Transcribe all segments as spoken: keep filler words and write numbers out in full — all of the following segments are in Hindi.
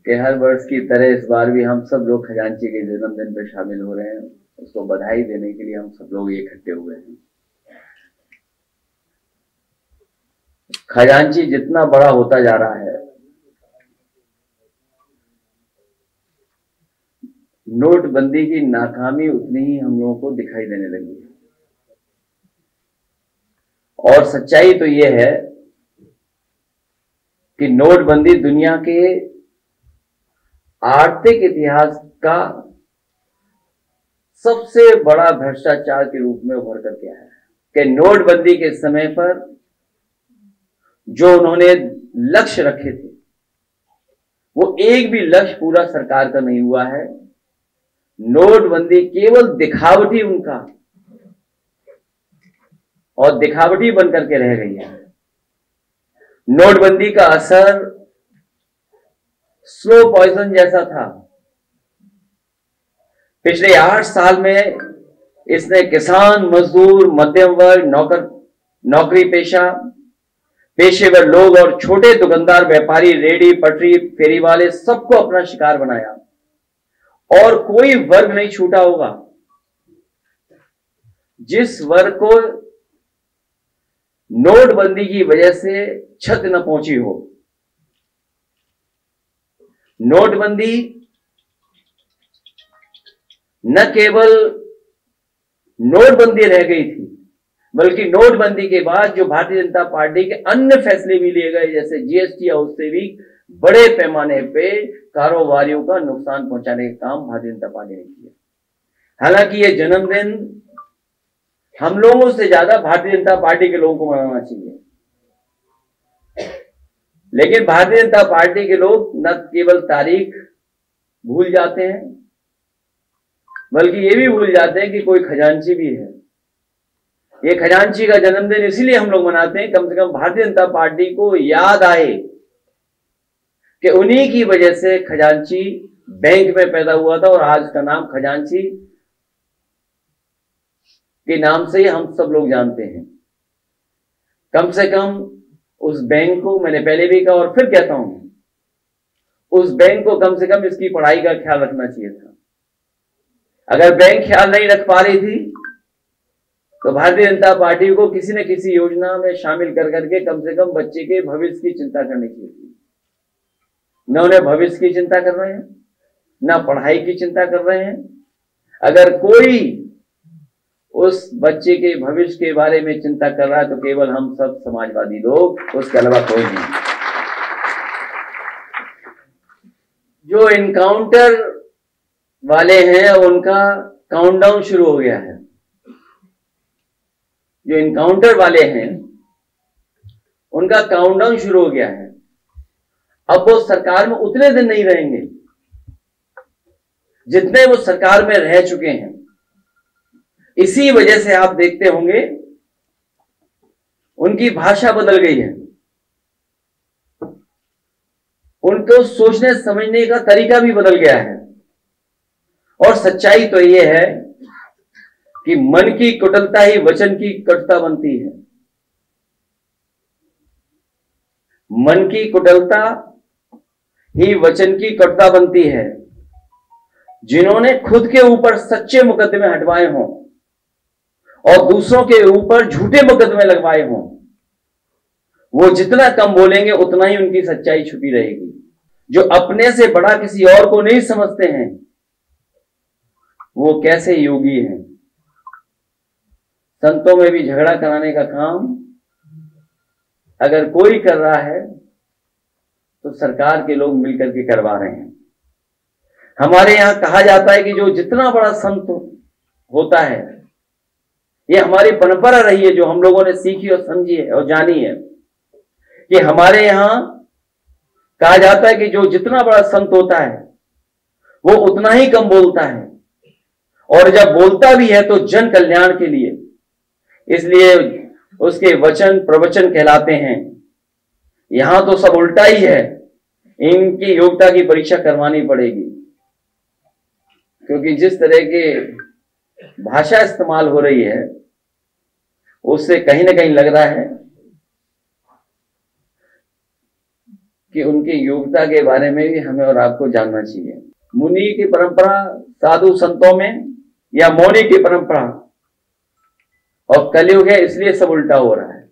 कि हर वर्ष की तरह इस बार भी हम सब लोग खजांची के जन्मदिन पर शामिल हो रहे हैं। उसको बधाई देने के लिए हम सब लोग इकट्ठे हुए हैं। खजांची जितना बड़ा होता जा रहा है, नोटबंदी की नाकामी उतनी ही हम लोगों को दिखाई देने लगी है। और सच्चाई तो यह है कि नोटबंदी दुनिया के आर्थिक इतिहास का सबसे बड़ा भ्रष्टाचार के रूप में उभर कर के आया है। कि नोटबंदी के समय पर जो उन्होंने लक्ष्य रखे थे, वो एक भी लक्ष्य पूरा सरकार का नहीं हुआ है। नोटबंदी केवल दिखावटी उनका और दिखावटी बनकर के रह गई है। नोटबंदी का असर स्लो पॉइजन जैसा था। पिछले आठ साल में इसने किसान, मजदूर, मध्यम वर्ग, नौकर, नौकरी पेशा, पेशेवर लोग और छोटे दुकानदार, व्यापारी, रेडी पटरी, फेरी वाले सबको अपना शिकार बनाया। और कोई वर्ग नहीं छूटा होगा जिस वर्ग को नोटबंदी की वजह से क्षत न पहुंची हो। नोटबंदी न केवल नोटबंदी रह गई थी, बल्कि नोटबंदी के बाद जो भारतीय जनता पार्टी के अन्य फैसले भी लिए गए, जैसे जीएसटी, और उससे भी बड़े पैमाने पे कारोबारियों का नुकसान पहुंचाने का काम भारतीय जनता पार्टी ने किया। हालांकि ये जन्मदिन हम लोगों से ज्यादा भारतीय जनता पार्टी के लोगों को मनाना चाहिए, लेकिन भारतीय जनता पार्टी के लोग न केवल तारीख भूल जाते हैं, बल्कि ये भी भूल जाते हैं कि कोई खजांची भी है। ये खजांची का जन्मदिन इसलिए हम लोग मनाते हैं, कम से कम भारतीय जनता पार्टी को याद आए कि उन्हीं की वजह से खजांची बैंक में पैदा हुआ था और आज का नाम खजांची के नाम से ही हम सब लोग जानते हैं। कम से कम उस बैंक को, मैंने पहले भी कहा और फिर कहता हूं, उस बैंक को कम से कम इसकी पढ़ाई का ख्याल रखना चाहिए था। अगर बैंक ख्याल नहीं रख पा रही थी तो भारतीय जनता पार्टी को किसी न किसी योजना में शामिल कर करके कम से कम बच्चे के भविष्य की चिंता करनी चाहिए थी। न उन्हें भविष्य की चिंता कर रहे हैं, न पढ़ाई की चिंता कर रहे हैं। अगर कोई उस बच्चे के भविष्य के बारे में चिंता कर रहा है तो केवल हम सब समाजवादी लोग, उसके अलावा कोई नहीं। जो इनकाउंटर वाले हैं उनका काउंटडाउन शुरू हो गया है। जो इनकाउंटर वाले हैं उनका काउंटडाउन शुरू हो गया है। अब वो सरकार में उतने दिन नहीं रहेंगे जितने वो सरकार में रह चुके हैं। इसी वजह से आप देखते होंगे उनकी भाषा बदल गई है, उनको सोचने समझने का तरीका भी बदल गया है। और सच्चाई तो यह है कि मन की कुटिलता ही वचन की कटुता बनती है। मन की कुटिलता ही वचन की कटुता बनती है। जिन्होंने खुद के ऊपर सच्चे मुकदमे हटवाए हों और दूसरों के ऊपर झूठे मुकदमे लगवाए हों, वो जितना कम बोलेंगे उतना ही उनकी सच्चाई छुपी रहेगी। जो अपने से बड़ा किसी और को नहीं समझते हैं वो कैसे योगी हैं। संतों में भी झगड़ा कराने का काम अगर कोई कर रहा है तो सरकार के लोग मिलकर के करवा रहे हैं। हमारे यहां कहा जाता है कि जो जितना बड़ा संत होता है, ये हमारी परंपरा रही है जो हम लोगों ने सीखी और समझी है और जानी है, कि हमारे यहां कहा जाता है कि जो जितना बड़ा संत होता है वो उतना ही कम बोलता है, और जब बोलता भी है तो जन कल्याण के लिए, इसलिए उसके वचन प्रवचन कहलाते हैं। यहां तो सब उल्टा ही है। इनकी योग्यता की परीक्षा करवानी पड़ेगी, क्योंकि जिस तरह की भाषा इस्तेमाल हो रही है उससे कहीं ना कहीं लग रहा है कि उनकी योग्यता के बारे में भी हमें और आपको जानना चाहिए। मुनि की परंपरा साधु संतों में या मौनी की परंपरा, और कलयुग है इसलिए सब उल्टा हो रहा है।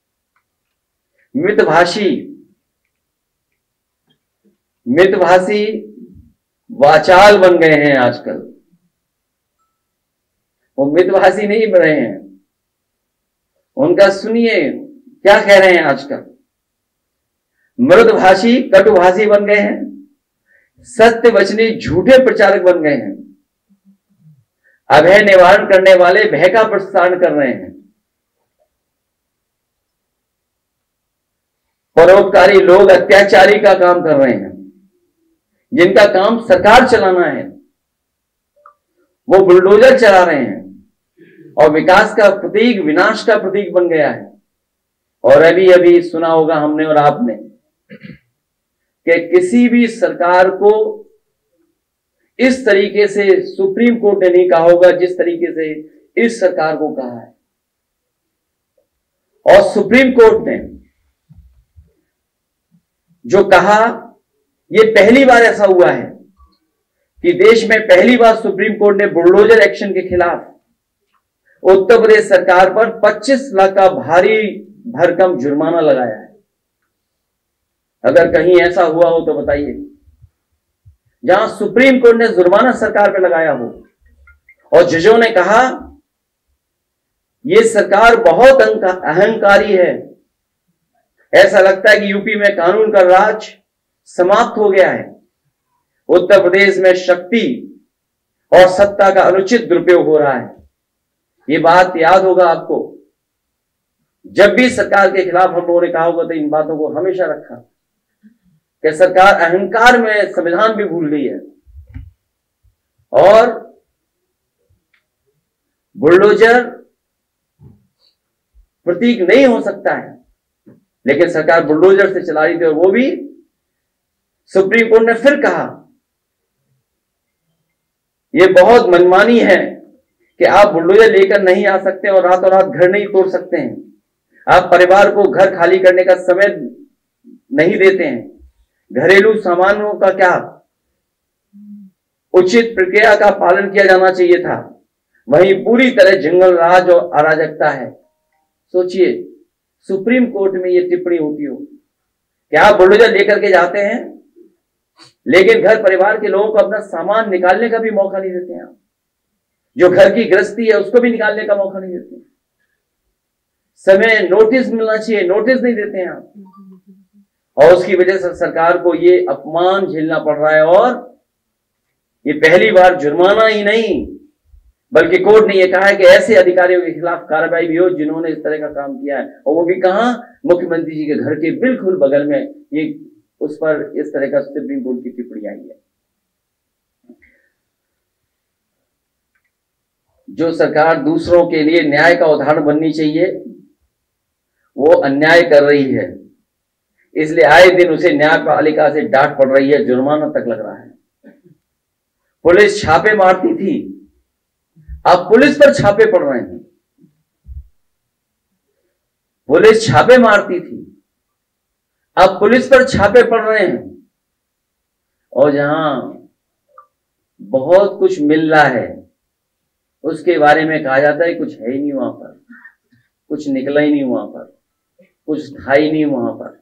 मितभाषी मितभाषी वाचाल बन गए हैं आजकल। वो मितभाषी नहीं बन रहे हैं, उनका सुनिए क्या कह रहे हैं आजकल। मृदभाषी कटुभाषी बन गए हैं, सत्य वचनी झूठे प्रचारक बन गए हैं, अभय निवारण करने वाले भय का प्रसारण कर रहे हैं, परोपकारी लोग अत्याचारी का काम कर रहे हैं, जिनका काम सरकार चलाना है वो बुलडोजर चला रहे हैं और विकास का प्रतीक विनाश का प्रतीक बन गया है। और अभी अभी सुना होगा हमने और आपने कि किसी भी सरकार को इस तरीके से सुप्रीम कोर्ट ने नहीं कहा होगा जिस तरीके से इस सरकार को कहा है। और सुप्रीम कोर्ट ने जो कहा, यह पहली बार ऐसा हुआ है कि देश में पहली बार सुप्रीम कोर्ट ने बुलडोजर एक्शन के खिलाफ उत्तर प्रदेश सरकार पर पच्चीस लाख का भारी भरकम जुर्माना लगाया है। अगर कहीं ऐसा हुआ हो तो बताइए, जहां सुप्रीम कोर्ट ने जुर्माना सरकार पर लगाया हो और जजों ने कहा यह सरकार बहुत अहंकारी है, ऐसा लगता है कि यूपी में कानून का राज समाप्त हो गया है, उत्तर प्रदेश में शक्ति और सत्ता का अनुचित दुरुपयोग हो रहा है। ये बात याद होगा आपको, जब भी सरकार के खिलाफ हम लोगों ने कहा होगा तो इन बातों को हमेशा रखा कि सरकार अहंकार में संविधान भी भूल गई है और बुलडोजर प्रतीक नहीं हो सकता है, लेकिन सरकार बुलडोजर से चला रही थी। और वो भी सुप्रीम कोर्ट ने फिर कहा यह बहुत मनमानी है कि आप बुलडोजर लेकर नहीं आ सकते और रातों रात घर नहीं तोड़ सकते हैं, आप परिवार को घर खाली करने का समय नहीं देते हैं, घरेलू सामानों का क्या उचित प्रक्रिया का पालन किया जाना चाहिए था, वहीं पूरी तरह जंगल राज और अराजकता है। सोचिए सुप्रीम कोर्ट में यह टिप्पणी होती हो कि आप बुलडोजर लेकर के जाते हैं लेकिन घर परिवार के लोगों को अपना सामान निकालने का भी मौका नहीं देते हैं, आप जो घर की गृहस्थी है उसको भी निकालने का मौका नहीं देते, समय नोटिस मिलना चाहिए नोटिस नहीं देते हैं आप, और उसकी वजह से सरकार को ये अपमान झेलना पड़ रहा है। और ये पहली बार जुर्माना ही नहीं बल्कि कोर्ट ने यह कहा है कि ऐसे अधिकारियों के खिलाफ कार्रवाई भी हो जिन्होंने इस तरह का काम किया है, और वो भी कहां, मुख्यमंत्री जी के घर के बिल्कुल बगल में, ये उस पर इस तरह का सुप्रीम कोर्ट की टिप्पणी आई है। जो सरकार दूसरों के लिए न्याय का उदाहरण बननी चाहिए वो अन्याय कर रही है, इसलिए आए दिन उसे न्यायपालिका से डांट पड़ रही है, जुर्माना तक लग रहा है। पुलिस छापे मारती थी, अब पुलिस पर छापे पड़ रहे हैं। पुलिस छापे मारती थी, अब पुलिस पर छापे पड़ रहे हैं, और जहां बहुत कुछ मिल रहा है उसके बारे में कहा जाता है कुछ है ही नहीं वहां पर, कुछ निकला ही नहीं वहां पर, कुछ था ही नहीं वहां पर।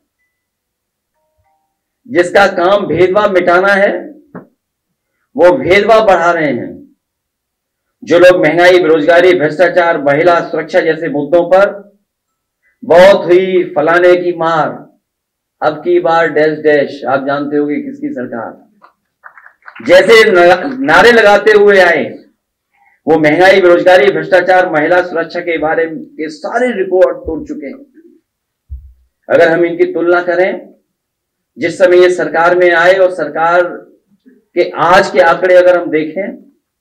जिसका काम भेदभाव मिटाना है वो भेदभाव बढ़ा रहे हैं। जो लोग महंगाई, बेरोजगारी, भ्रष्टाचार, महिला सुरक्षा जैसे मुद्दों पर बहुत हुई फलाने की मार, अब की बार डैश डैश, आप जानते होंगे किसकी सरकार, जैसे नारे लगाते हुए आए, वो महंगाई, बेरोजगारी, भ्रष्टाचार, महिला सुरक्षा के बारे में के सारे रिकॉर्ड तोड़ चुके हैं। अगर हम इनकी तुलना करें जिस समय ये सरकार में आए और सरकार के आज के आंकड़े अगर हम देखें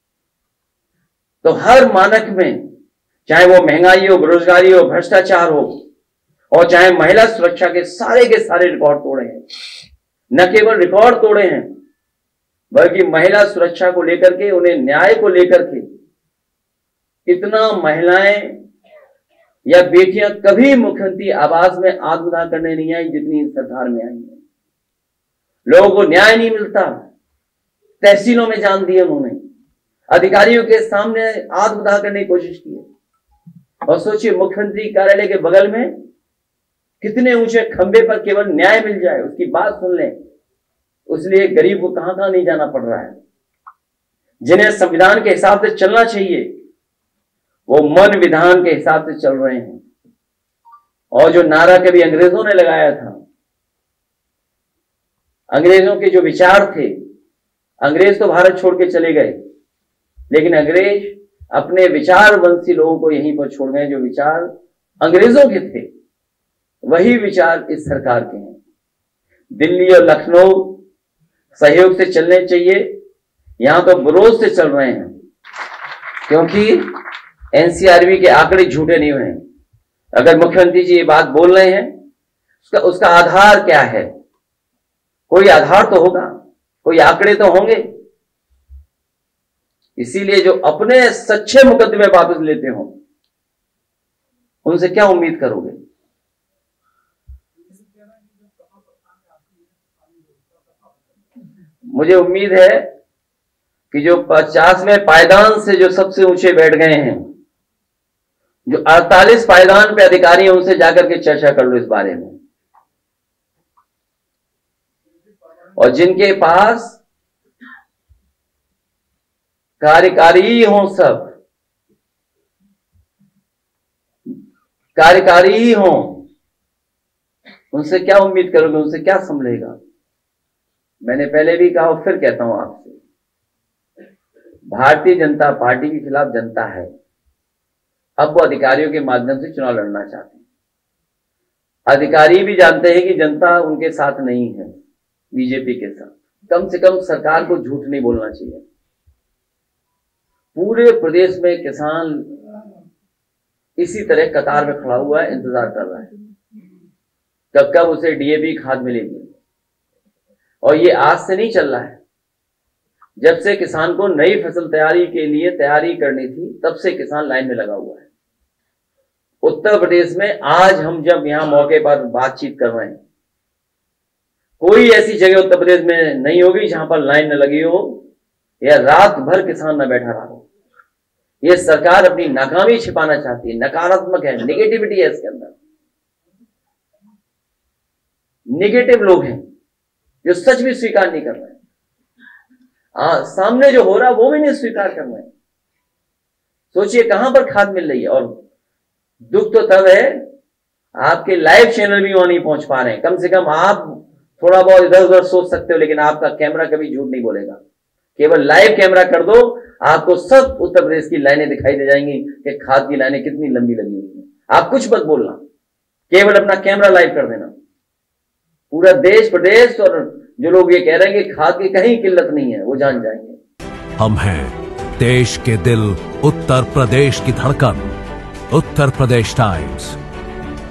तो हर मानक में, चाहे वो महंगाई हो, बेरोजगारी हो, भ्रष्टाचार हो, और चाहे महिला सुरक्षा के सारे के सारे रिकॉर्ड तोड़े हैं। न केवल रिकॉर्ड तोड़े हैं बल्कि महिला सुरक्षा को लेकर के, उन्हें न्याय को लेकर के इतना महिलाएं या बेटियां कभी मुख्यमंत्री आवास में आत्मदाह करने नहीं आई जितनी इस सरकार में आई है। लोगों को न्याय नहीं मिलता, तहसीलों में जान दिए उन्होंने, अधिकारियों के सामने आत्मदाह करने की कोशिश की है। और सोचिए, मुख्यमंत्री कार्यालय के बगल में कितने ऊंचे खंबे पर केवल न्याय मिल जाए, उसकी बात सुन लें, उसलिए गरीब को कहां कहां नहीं जाना पड़ रहा है। जिन्हें संविधान के हिसाब से चलना चाहिए वो मन विधान के हिसाब से चल रहे हैं। और जो नारा कभी अंग्रेजों ने लगाया था, अंग्रेजों के जो विचार थे, अंग्रेज तो भारत छोड़ के चले गए, लेकिन अंग्रेज अपने विचारवंशी लोगों को यहीं पर छोड़ गए। जो विचार अंग्रेजों के थे वही विचार इस सरकार के हैं। दिल्ली और लखनऊ सहयोग से चलने चाहिए, यहां तो विरोध से चल रहे हैं, क्योंकि एनसीआरबी के आंकड़े झूठे नहीं हुए हैं। अगर मुख्यमंत्री जी ये बात बोल रहे हैं, उसका उसका आधार क्या है? कोई आधार तो होगा, कोई आंकड़े तो होंगे। इसीलिए जो अपने सच्चे मुकदमे वापस लेते हो, उनसे क्या उम्मीद करोगे? मुझे उम्मीद है कि जो पचासवें पायदान से जो सबसे ऊंचे बैठ गए हैं, जो अड़तालीस पायदान पे अधिकारी हैं, उनसे जाकर के चर्चा कर लो इस बारे में। और जिनके पास कार्यकारी हो, सब कार्यकारी ही हो, उनसे क्या उम्मीद करोगे? उनसे क्या संभलेगा? मैंने पहले भी कहा और फिर कहता हूं आपसे, भारतीय जनता पार्टी के खिलाफ जनता है। अब वो अधिकारियों के माध्यम से चुनाव लड़ना चाहते हैं। अधिकारी भी जानते हैं कि जनता उनके साथ नहीं है, बीजेपी के साथ। कम से कम सरकार को झूठ नहीं बोलना चाहिए। पूरे प्रदेश में किसान इसी तरह कतार में खड़ा हुआ है, इंतजार कर रहा है कब कब उसे डीएपी खाद मिलेगी। और ये आज से नहीं चल रहा है, जब से किसान को नई फसल तैयारी के लिए तैयारी करनी थी, तब से किसान लाइन में लगा हुआ है। उत्तर प्रदेश में आज हम जब यहां मौके पर बातचीत कर रहे हैं, कोई ऐसी जगह उत्तर प्रदेश में नहीं होगी जहां पर लाइन न लगी हो या रात भर किसान न बैठा रहा हो। यह सरकार अपनी नाकामी छिपाना चाहती है, नकारात्मक है, नेगेटिविटी है इसके अंदर। नेगेटिव लोग हैं जो सच भी स्वीकार नहीं कर रहे हैं। आ, सामने जो हो रहा है वो भी नहीं स्वीकार कर रहे हैं। सोचिए कहां पर खाद मिल रही है। और दुख तो तब है आपके लाइव चैनल भी वहां नहीं पहुंच पा रहे हैं। कम से कम आप थोड़ा बहुत इधर उधर सोच सकते हो, लेकिन आपका कैमरा कभी झूठ नहीं बोलेगा। केवल लाइव कैमरा कर दो, आपको सब उत्तर प्रदेश की लाइनें दिखाई दे जाएंगी कि खाद की लाइनें कितनी लंबी लगी हुई है। आप कुछ मत बोलना, केवल अपना कैमरा लाइव कर देना। पूरा देश प्रदेश और जो लोग ये कह रहे हैं कि खाद की कहीं किल्लत नहीं है, वो जान जाएंगे। हम हैं देश के दिल, उत्तर प्रदेश की धड़कन, उत्तर प्रदेश टाइम्स।